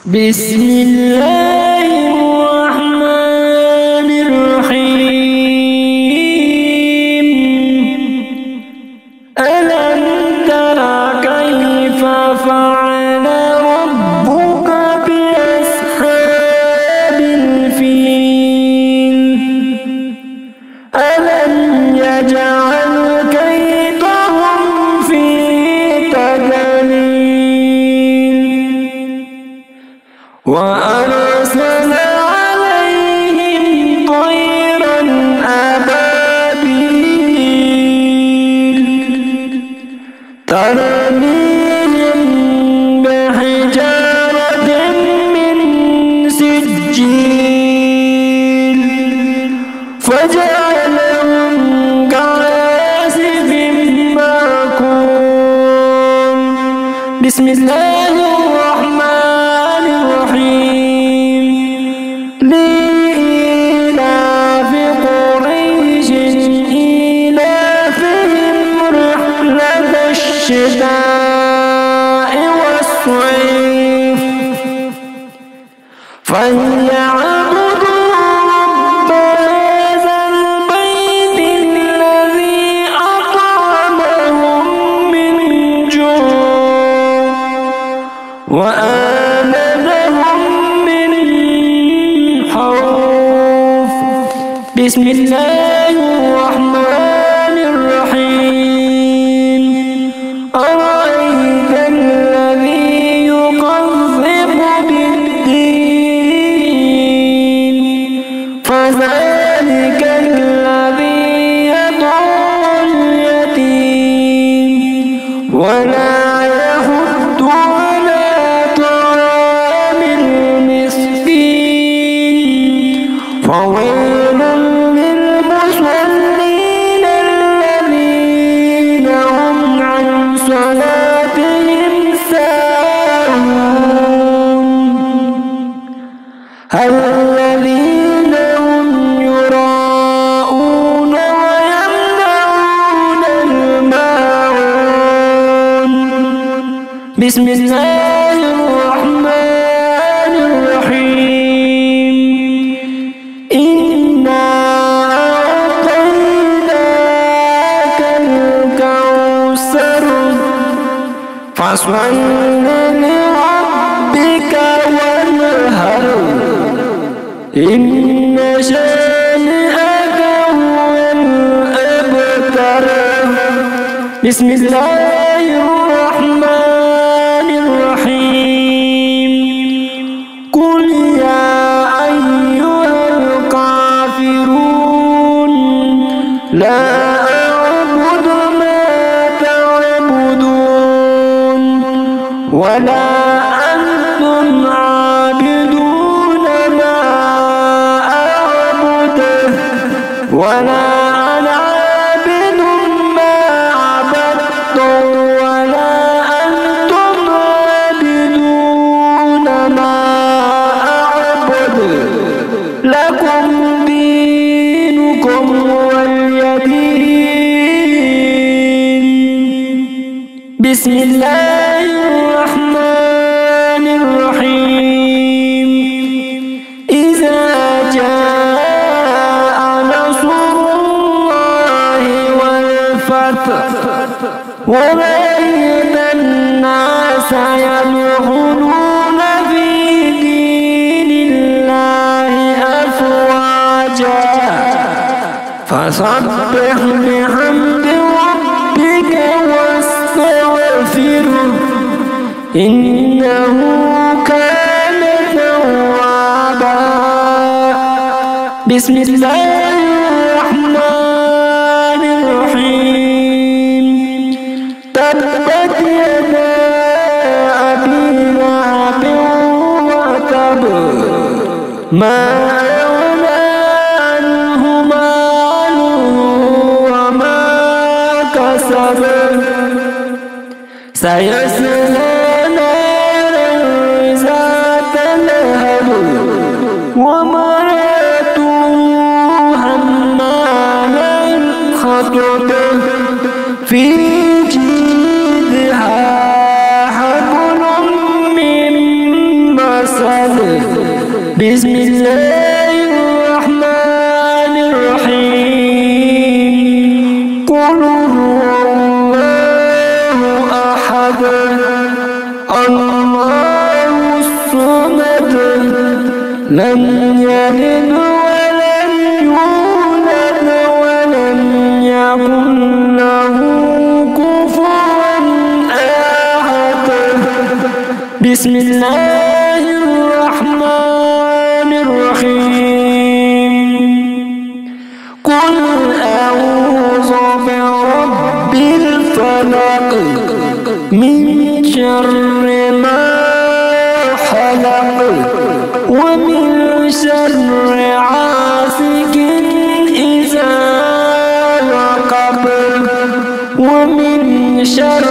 بسم الله الرحمن الرحيم. ألم تر كيف فعل ربك بأصحاب الفيل؟ ألم يجعل كيدهم في تضليل وأرسل عليهم طيرا أبابيل ترميهم بحجارة من سجيل فجعلهم كعاصف مأكول. بسم الله الرحمن الرحيم. لإيلاف قريش إيلافهم رحلة الشتاء والصيف فليعبدوا رب هذا البيت الذي أطعمهم من جوع وآمنهم من خوف. بسم الله الرحمن الرحيم. أرأيت الذي يكذب بالدين فذلك الذي يدعو اليتيم ولا يحض على طعام المسكين فويل للمصلين الذين هم عن صلاتهم ساهون الذين هم يراءون ويمنعون الماعون. بسم الله الرحمن الرحيم. إنا أعطيناك الكوثر فصل لربك وانهر إن شانئك هو الأبتر. بسم الله الرحمن الرحيم. قل يا أيها الكافرون لا أعبد ما تعبدون ولا أنتم عابدون ما أعبد ولا أنا عابد ما عبدتم ولا أنتم عابدون ما أعبد لكم دينكم ولي دين. بسم الله الرحمن الرحيم. إذا جاء نصر الله والفتح ورأيت الناس يدخلون في دين الله أفواجا فسبح بحمد ربك واستغفره إنه كان توابا. بسم الله الرحمن الرحيم. تبت يدا أبي لهب وتب ما أغنى عنه ماله وما كسب سيصلى نارا ذات لهب وامرأته حمالة الحطب في جيدها حبل من حسد. بسم الله الرحمن الرحيم. قل هو الله أحد الله الصمد لم يلد ولم يولد ولم يكن له كفوا أحد. بسم الله الرحمن الرحيم. قل أعوذ برب الفلق من شر ما خلق ومن شر غاسق إذا وقب ومن شر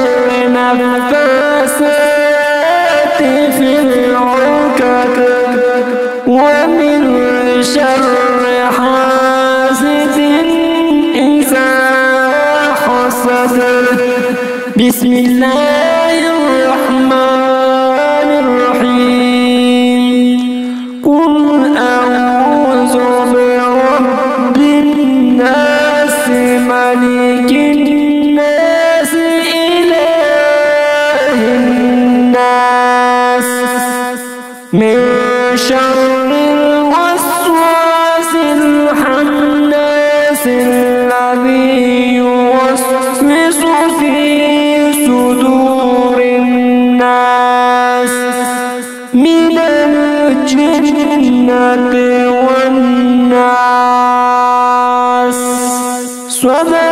النفاثات في العقد ومن شر حاسد إذا حسد. بسم الله الرحمن الرحيم. قل أعوذ برب الناس ملك الناس إله الناس من شر الوسواس الخناس الذي يوسوس في صدور الناس من الجنة والناس.